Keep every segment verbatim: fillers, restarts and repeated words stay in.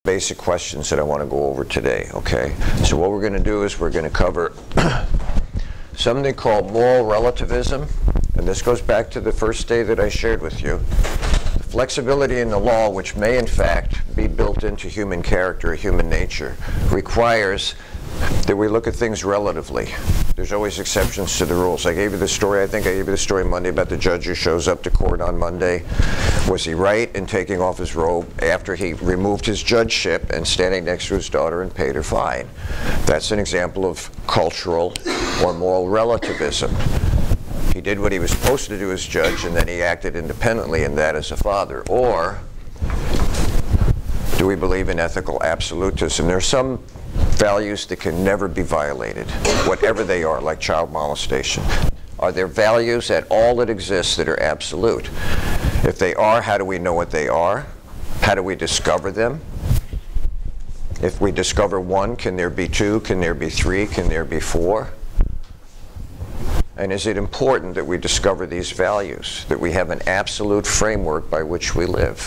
basic questions that I want to go over today, okay? So what we're going to do is we're going to cover something called moral relativism, and this goes back to the first day that I shared with you. The flexibility in the law, which may in fact be built into human character, human nature, requires that we look at things relatively. There's always exceptions to the rules. I gave you the story, I think I gave you the story Monday about the judge who shows up to court on Monday. Was he right in taking off his robe after he removed his judgeship and standing next to his daughter and paid her fine? That's an example of cultural or moral relativism. He did what he was supposed to do as judge, and then he acted independently in that as a father. Or do we believe in ethical absolutism? There are some values that can never be violated, whatever they are, like child molestation. Are there values at all that exist that are absolute? If they are, how do we know what they are? How do we discover them? If we discover one, can there be two? Can there be three? Can there be four? And is it important that we discover these values, that we have an absolute framework by which we live?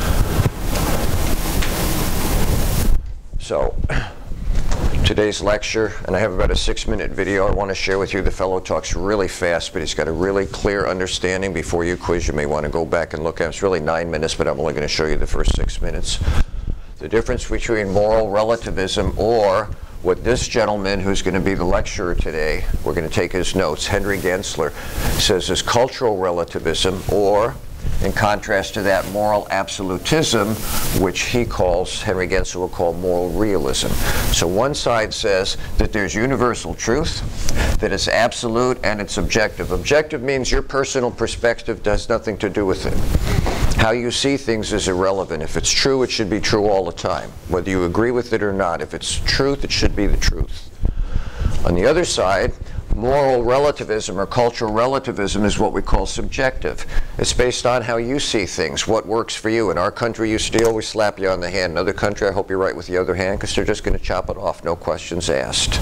So, today's lecture, and I have about a six-minute video I want to share with you. The fellow talks really fast, but he's got a really clear understanding. Before you quiz, you may want to go back and look at it. It's really nine minutes, but I'm only going to show you the first six minutes. The difference between moral relativism, or what this gentleman who's going to be the lecturer today, we're going to take his notes, Henry Gensler, says is cultural relativism, or in contrast to that, moral absolutism, which he calls, Henry Gensler will call moral realism. So one side says that there's universal truth, that it's absolute and it's objective. Objective means your personal perspective has nothing to do with it. How you see things is irrelevant. If it's true, it should be true all the time, whether you agree with it or not. If it's truth, it should be the truth. On the other side, moral relativism or cultural relativism is what we call subjective. It's based on how you see things, what works for you. In our country, you steal, we slap you on the hand. In another country, I hope you're right with the other hand, because they're just going to chop it off, no questions asked.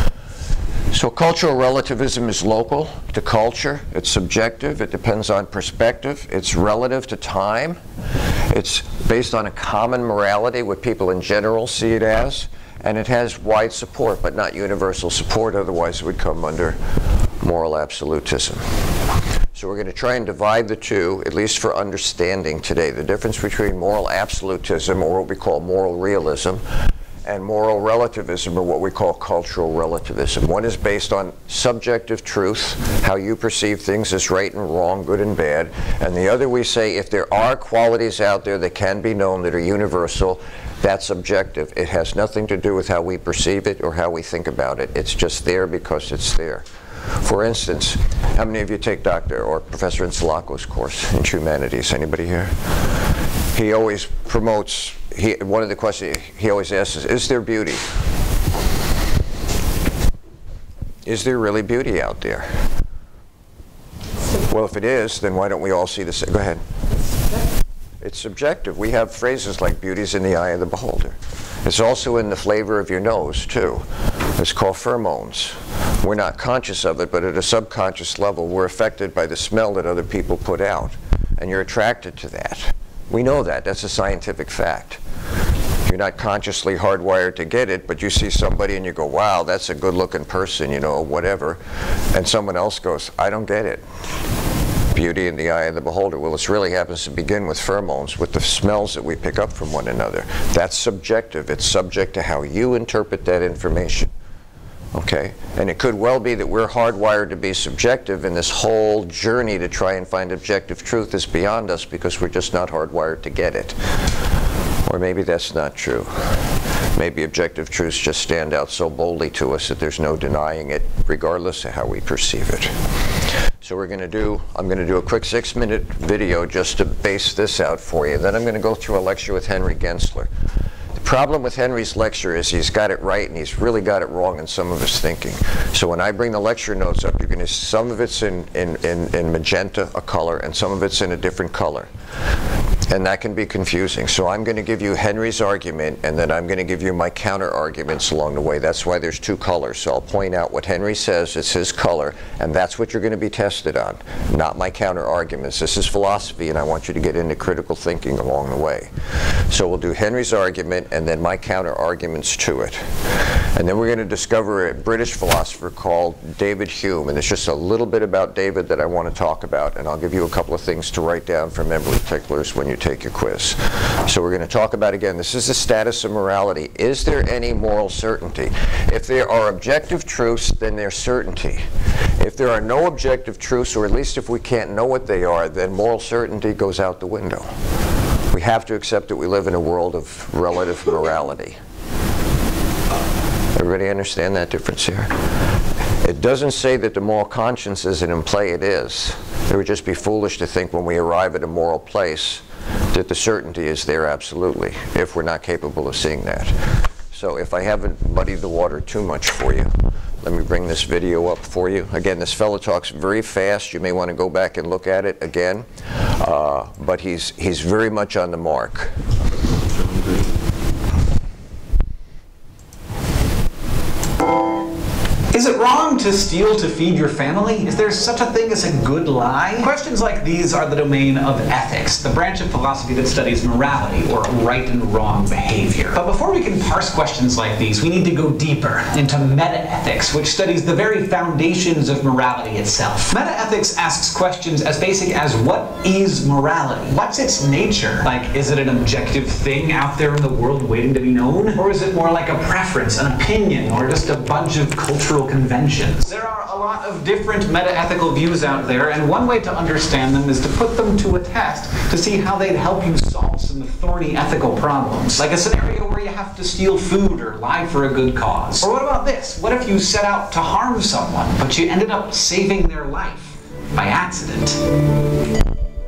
So cultural relativism is local to culture. It's subjective. It depends on perspective. It's relative to time. It's based on a common morality, what people in general see it as. And it has wide support, but not universal support. Otherwise, it would come under moral absolutism. So we're going to try and divide the two, at least for understanding today. The difference between moral absolutism, or what we call moral realism, and moral relativism, or what we call cultural relativism. One is based on subjective truth, how you perceive things as right and wrong, good and bad. And the other, we say, if there are qualities out there that can be known that are universal, that's objective. It has nothing to do with how we perceive it or how we think about it. It's just there because it's there. For instance, how many of you take Doctor or Professor Insulaco's course in humanities? Anybody here? He always promotes, he, one of the questions he always asks is, is there beauty? Is there really beauty out there? Well, if it is, then why don't we all see the same? Go ahead. It's subjective. We have phrases like beauty's in the eye of the beholder. It's also in the flavor of your nose, too. It's called pheromones. We're not conscious of it, but at a subconscious level, we're affected by the smell that other people put out. And you're attracted to that. We know that. That's a scientific fact. You're not consciously hardwired to get it, but you see somebody and you go, wow, that's a good-looking person, you know, whatever. And someone else goes, I don't get it. Beauty in the eye of the beholder. Well, this really happens to begin with pheromones, with the smells that we pick up from one another. That's subjective. It's subject to how you interpret that information. Okay? And it could well be that we're hardwired to be subjective, and this whole journey to try and find objective truth is beyond us because we're just not hardwired to get it. Or maybe that's not true. Maybe objective truths just stand out so boldly to us that there's no denying it, regardless of how we perceive it. So we're going to do, I'm going to do a quick six-minute video just to base this out for you. Then I'm going to go through a lecture with Henry Gensler. The problem with Henry's lecture is he's got it right and he's really got it wrong in some of his thinking. So when I bring the lecture notes up, you're going to see some of it's in, in, in, in magenta, a color, and some of it's in a different color. And that can be confusing. So I'm going to give you Henry's argument, and then I'm going to give you my counter arguments along the way. That's why there's two colors. So I'll point out what Henry says, it's his color, and that's what you're going to be tested on, not my counter arguments. This is philosophy, and I want you to get into critical thinking along the way. So we'll do Henry's argument and then my counter arguments to it. And then we're going to discover a British philosopher called David Hume, and it's just a little bit about David that I want to talk about, and I'll give you a couple of things to write down for memory ticklers when you take your quiz. So we're going to talk about, again, this is the status of morality. Is there any moral certainty? If there are objective truths, then there's certainty. If there are no objective truths, or at least if we can't know what they are, then moral certainty goes out the window. We have to accept that we live in a world of relative morality. Everybody understand that difference here? It doesn't say that the moral conscience isn't in play. It is. It would just be foolish to think when we arrive at a moral place that the certainty is there absolutely, if we're not capable of seeing that. So if I haven't muddied the water too much for you, let me bring this video up for you. Again, this fellow talks very fast. You may want to go back and look at it again. Uh, but he's, he's very much on the mark. Is it wrong to steal to feed your family? Is there such a thing as a good lie? Questions like these are the domain of ethics, the branch of philosophy that studies morality, or right and wrong behavior. But before we can parse questions like these, we need to go deeper into metaethics, which studies the very foundations of morality itself. Metaethics asks questions as basic as, what is morality? What's its nature? Like, is it an objective thing out there in the world waiting to be known? Or is it more like a preference, an opinion, or just a bunch of cultural conventions? There are a lot of different metaethical views out there, and one way to understand them is to put them to a test to see how they'd help you solve some thorny ethical problems. Like a scenario where you have to steal food or lie for a good cause. Or what about this? What if you set out to harm someone, but you ended up saving their life by accident?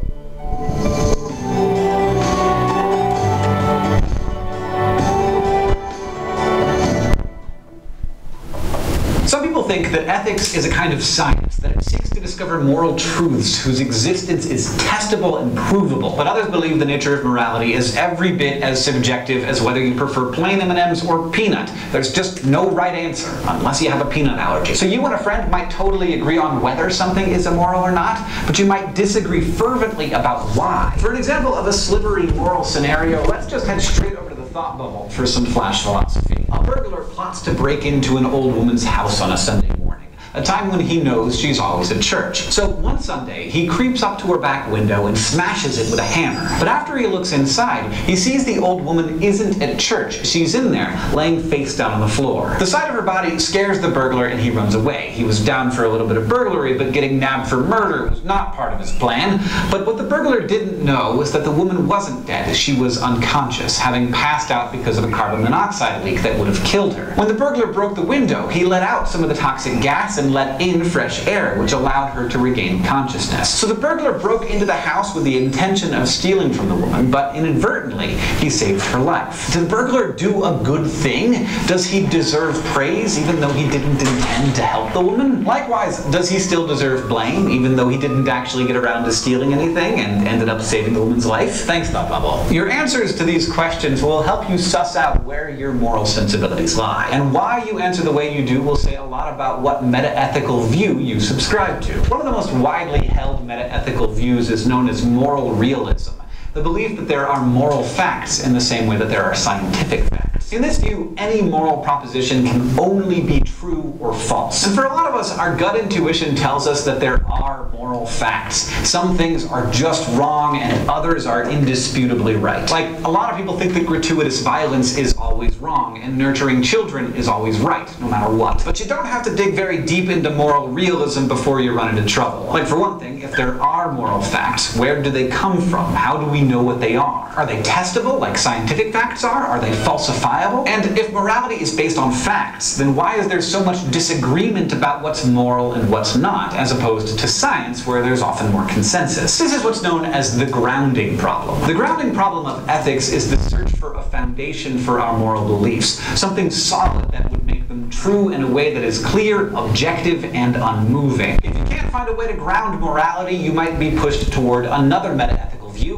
Some people think that ethics is a kind of science, that it seeks to discover moral truths whose existence is testable and provable. But others believe the nature of morality is every bit as subjective as whether you prefer plain M and M's or peanut. There's just no right answer, unless you have a peanut allergy. So you and a friend might totally agree on whether something is immoral or not, but you might disagree fervently about why. For an example of a slippery moral scenario, let's just head straight over to the thought bubble for some flash philosophy. A burglar plots to break into an old woman's house on a Sunday morning, a time when he knows she's always at church. So one Sunday, he creeps up to her back window and smashes it with a hammer. But after he looks inside, he sees the old woman isn't at church. She's in there, laying face down on the floor. The sight of her body scares the burglar and he runs away. He was down for a little bit of burglary, but getting nabbed for murder was not part of his plan. But what the burglar didn't know was that the woman wasn't dead. She was unconscious, having passed out because of a carbon monoxide leak that would have killed her. When the burglar broke the window, he let out some of the toxic gas and let in fresh air, which allowed her to regain consciousness. So the burglar broke into the house with the intention of stealing from the woman, but inadvertently, he saved her life. Did the burglar do a good thing? Does he deserve praise even though he didn't intend to help the woman? Likewise, does he still deserve blame even though he didn't actually get around to stealing anything and ended up saving the woman's life? Thanks, Thought Bubble. Your answers to these questions will help you suss out where your moral sensibilities lie. And why you answer the way you do will say a lot about what metaethical view you subscribe to. One of the most widely held metaethical views is known as moral realism, the belief that there are moral facts in the same way that there are scientific facts. In this view, any moral proposition can only be true or false. And for a lot of us, our gut intuition tells us that there are moral facts. Some things are just wrong and others are indisputably right. Like, a lot of people think that gratuitous violence is always wrong and nurturing children is always right, no matter what. But you don't have to dig very deep into moral realism before you run into trouble. Like, for one thing, if there are moral facts, where do they come from? How do we know what they are? Are they testable, like scientific facts are? Are they falsifiable? And if morality is based on facts, then why is there so much disagreement about what's moral and what's not, as opposed to science, where there's often more consensus? This is what's known as the grounding problem. The grounding problem of ethics is the search for a foundation for our moral beliefs, something solid that would make them true in a way that is clear, objective, and unmoving. If you can't find a way to ground morality, you might be pushed toward another metaethical view,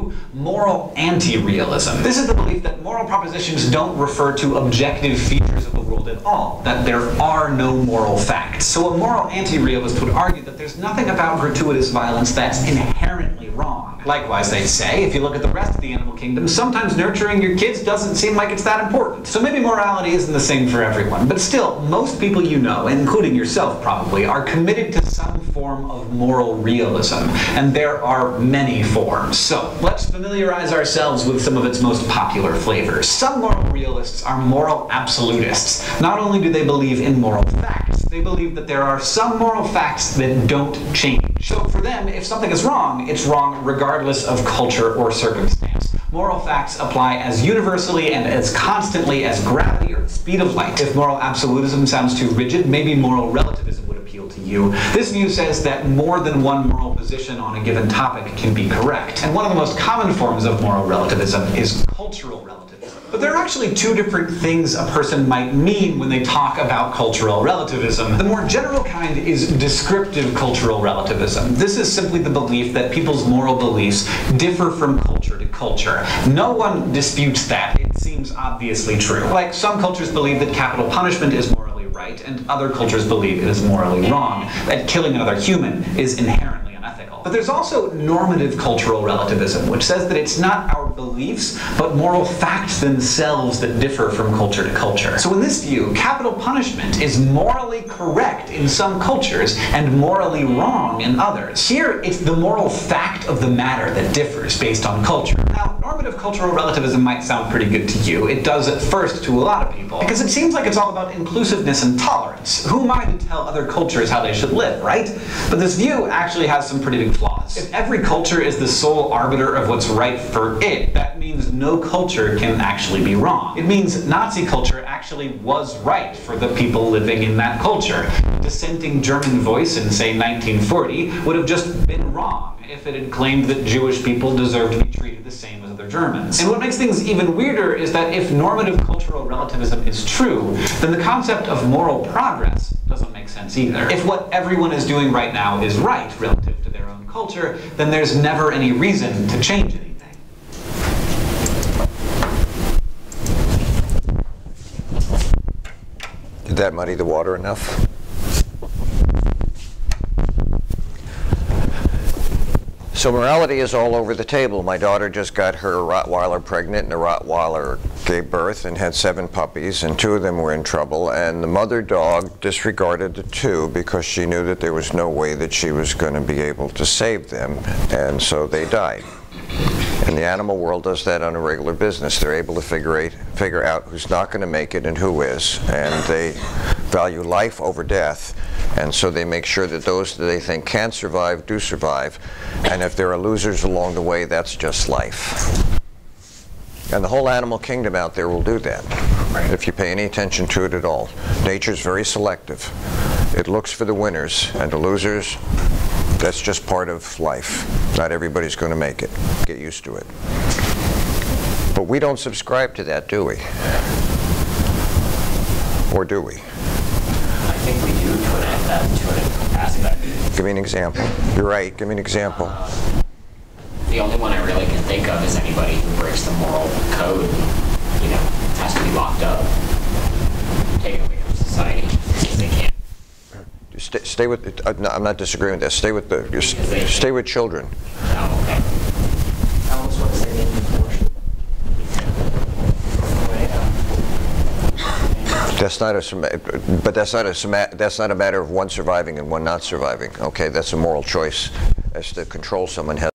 to moral anti-realism. This is the belief that moral propositions don't refer to objective features of the world at all, that there are no moral facts. So a moral anti-realist would argue that there's nothing about gratuitous violence that's inherently wrong. Likewise, they'd say, if you look at the rest of the animal kingdom, sometimes nurturing your kids doesn't seem like it's that important. So maybe morality isn't the same for everyone, but still, most people you know, including yourself probably, are committed to some form of moral realism, and there are many forms. So let's familiarize ourselves with some of its most popular flavors. Some moral realists are moral absolutists. Not only do they believe in moral facts, they believe that there are some moral facts that don't change. So for them, if something is wrong, it's wrong regardless of culture or circumstance. Moral facts apply as universally and as constantly as gravity or the speed of light. If moral absolutism sounds too rigid, maybe moral relativism would appeal to you. This view says that more than one moral position on a given topic can be correct. And one of the most common forms of moral relativism is cultural relativism. But there are actually two different things a person might mean when they talk about cultural relativism. The more general kind is descriptive cultural relativism. This is simply the belief that people's moral beliefs differ from culture to culture. No one disputes that. It seems obviously true. Like, some cultures believe that capital punishment is morally right, and other cultures believe it is morally wrong, that killing another human is inherently unethical. But there's also normative cultural relativism, which says that it's not our beliefs, but moral facts themselves that differ from culture to culture. So in this view, capital punishment is morally correct in some cultures and morally wrong in others. Here, it's the moral fact of the matter that differs based on culture. Now, normative cultural relativism might sound pretty good to you. It does at first to a lot of people, because it seems like it's all about inclusiveness and tolerance. Who am I to tell other cultures how they should live, right? But this view actually has some pretty big flaws. If every culture is the sole arbiter of what's right for it, that means no culture can actually be wrong. It means Nazi culture actually was right for the people living in that culture. A dissenting German voice in, say, nineteen forty would have just been wrong if it had claimed that Jewish people deserved to be treated the same as other Germans. And what makes things even weirder is that if normative cultural relativism is true, then the concept of moral progress doesn't make sense either. If what everyone is doing right now is right relative to their own culture, then there's never any reason to change anything. Did that muddy the water enough? So morality is all over the table. My daughter just got her Rottweiler pregnant, and the Rottweiler gave birth and had seven puppies, and two of them were in trouble, and the mother dog disregarded the two because she knew that there was no way that she was going to be able to save them, and so they died. And the animal world does that on a regular business. They're able to figure out, figure out who's not going to make it and who is, and they value life over death, and so they make sure that those that they think can survive do survive, and if there are losers along the way, that's just life. And the whole animal kingdom out there will do that, if you pay any attention to it at all. Nature's very selective. It looks for the winners, and the losers, that's just part of life. Not everybody's going to make it. Get used to it. But we don't subscribe to that, do we? Or do we? I think we do to an, uh, to an aspect. Give me an example. You're right. Give me an example. Uh, the only one I really can think of is anybody who breaks the moral code, you know, has to be locked up, taken away from society because they can't. Stay, stay with. Uh, no, I'm not disagreeing with that. Stay with the. Just stay with children. Oh, okay. I almost want to say maybe abortion. That's not a. But that's not a. That's not a matter of one surviving and one not surviving. Okay, that's a moral choice as to control someone.